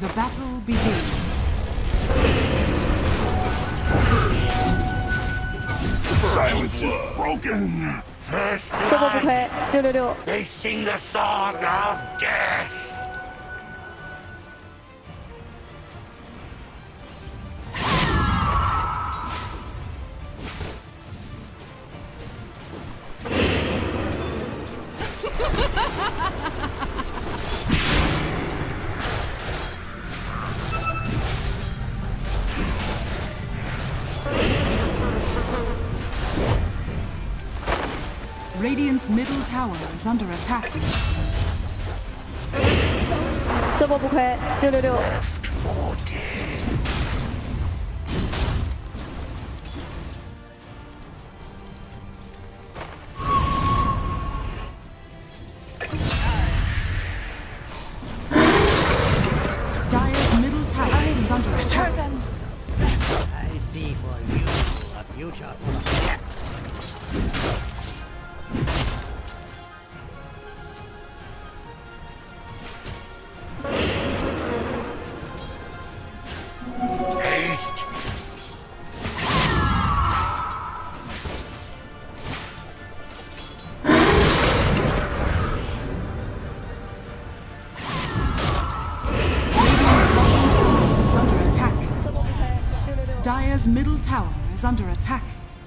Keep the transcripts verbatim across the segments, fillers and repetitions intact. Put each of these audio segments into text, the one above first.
The battle begins. Silence is broken. First 这波不 blood. 亏，六六六。 They sing the song of death. Radiant's middle tower is under attack. 这波不亏，六六六。 Left for dead. Dire's middle tower is under attack. I see for you a future full of death. Haste. Is under attack. 这波不亏，六六六。 Dire's middle tower is under attack.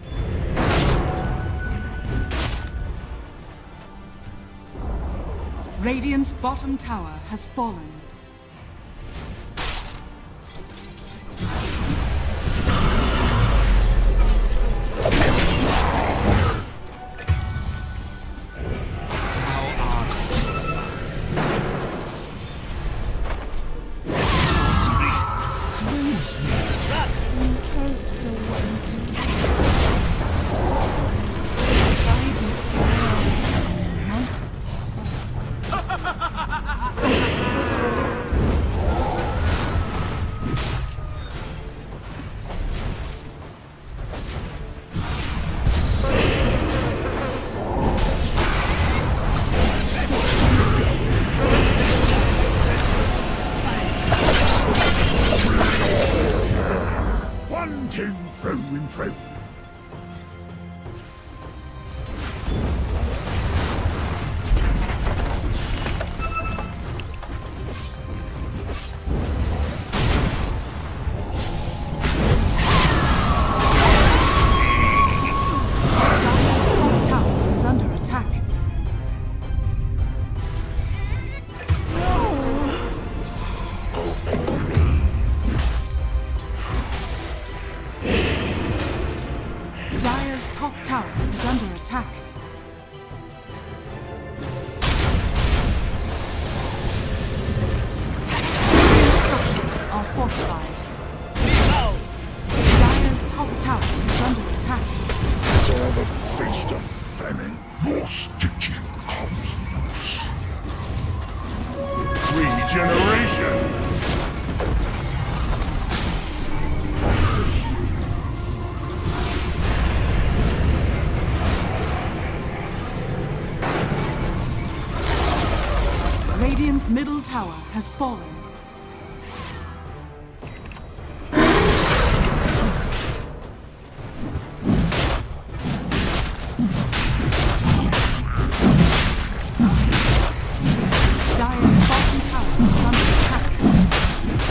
Radiant's bottom tower has fallen. One, two, through and through. Dire's top tower is under attack. Dire's top tower is under attack. Dire's structures are fortified. Dire's top tower is under attack. For the feast of famine, your stitching comes loose. Regeneration! Radiant's middle tower has fallen. Dire's bottom tower is under attack.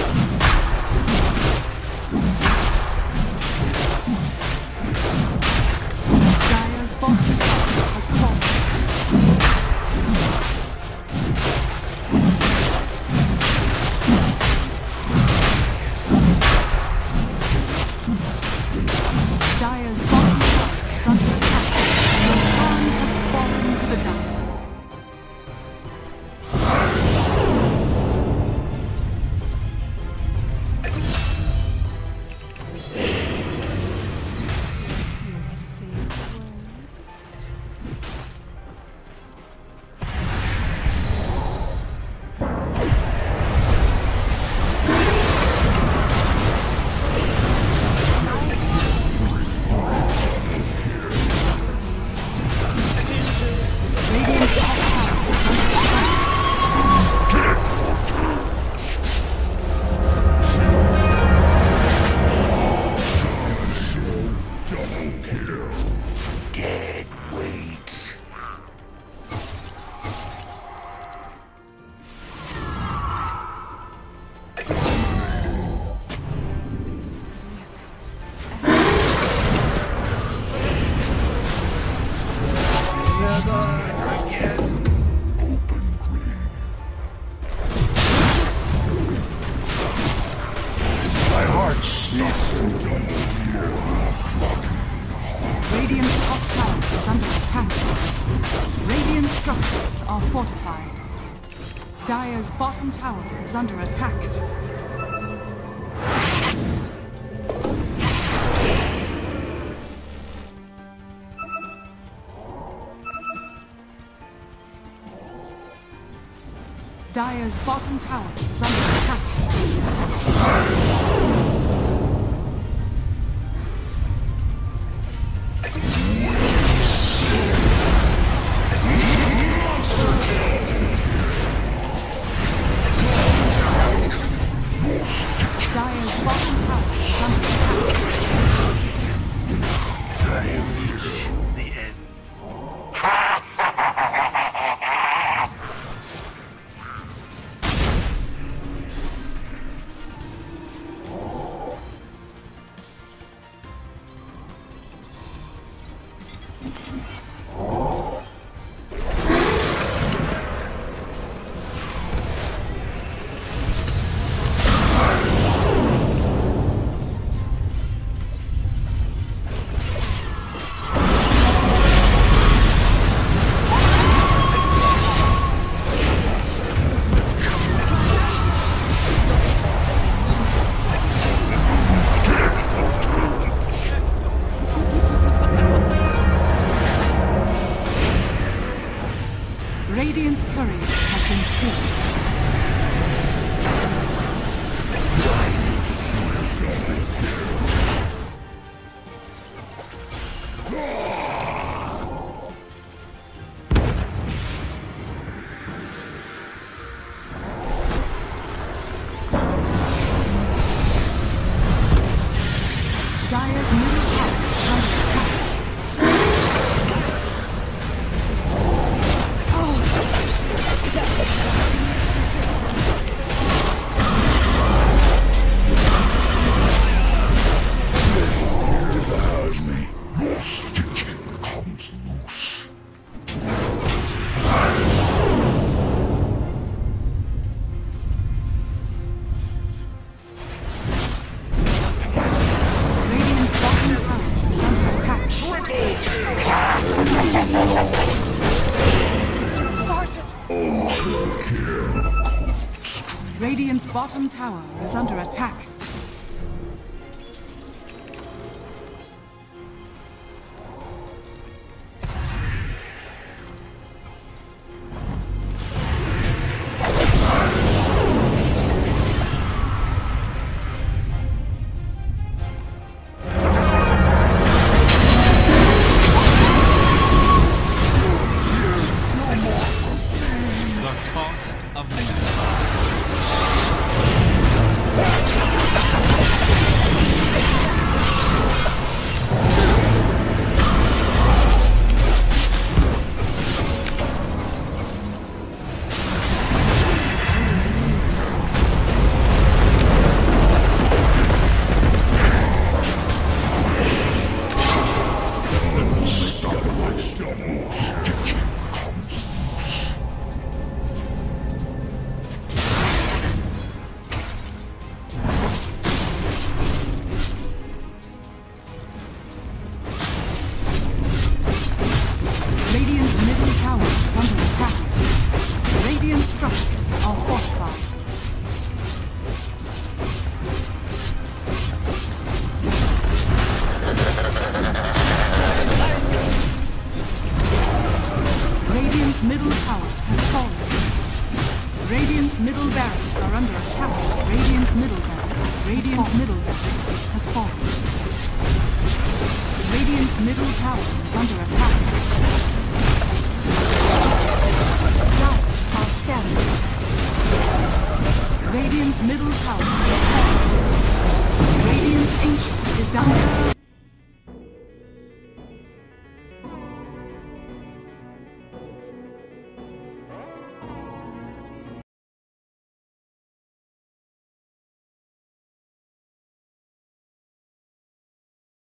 Dire's bottom tower has fallen. Radiant's top tower is under attack. Radiant structures are fortified. Dire's bottom tower is under attack. Dire's bottom tower is under attack. Dire's bottom tower is under attack. The end. Radiant's courier has been killed. Dire's middle tower is under attack. Devours me. Your stitching comes loose. Radiant's bottom tower is under attack. Radiant's bottom tower is under attack. The cost of man. Radiant's middle tower is under attack. Radiant structures are fortified. Radiant's middle tower has fallen. Radiant's middle barracks are under attack. Radiant's middle barracks. Radiant's middle barracks has fallen. Radiant's middle tower is under attack. Dire are scattered. Radiant's middle tower has fallen. Radiant's ancient is down.